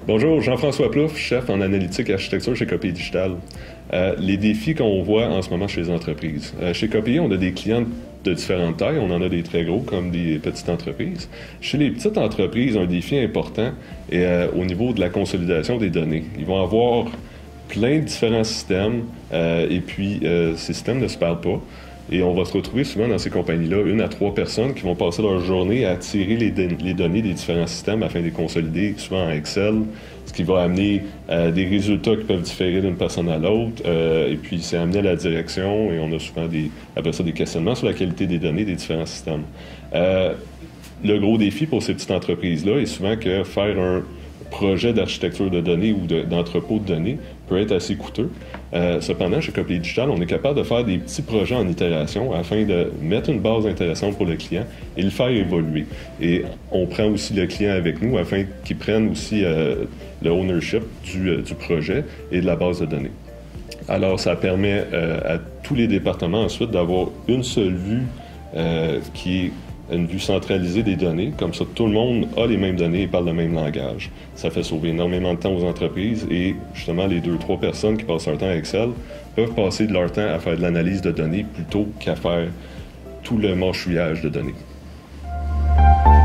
Bonjour, Jean-François Plouffe, chef en analytique et architecture chez Copier Digital. Les défis qu'on voit en ce moment chez les entreprises. Chez Copier, on a des clients de différentes tailles. On en a des très gros comme des petites entreprises. Chez les petites entreprises, un défi important est au niveau de la consolidation des données. Ils vont avoir plein de différents systèmes et puis ces systèmes ne se parlent pas. Et on va se retrouver souvent dans ces compagnies-là, 1 à 3 personnes qui vont passer leur journée à tirer les données des différents systèmes afin de les consolider, souvent en Excel, ce qui va amener des résultats qui peuvent différer d'une personne à l'autre. Et puis, c'est amené à la direction et on a souvent après ça, des questionnements sur la qualité des données des différents systèmes. Le gros défi pour ces petites entreprises-là est souvent que faire un projet d'architecture de données ou d'entrepôt de données peut être assez coûteux. Cependant, chez Copier Digital, on est capable de faire des petits projets en itération afin de mettre une base intéressante pour le client et le faire évoluer. Et on prend aussi le client avec nous afin qu'il prenne aussi le ownership du projet et de la base de données. Alors, ça permet à tous les départements ensuite d'avoir une seule vue qui est une vue centralisée des données. Comme ça, tout le monde a les mêmes données et parle le même langage. Ça fait sauver énormément de temps aux entreprises et justement, les 2-3 personnes qui passent leur temps à Excel peuvent passer de leur temps à faire de l'analyse de données plutôt qu'à faire tout le mâchouillage de données.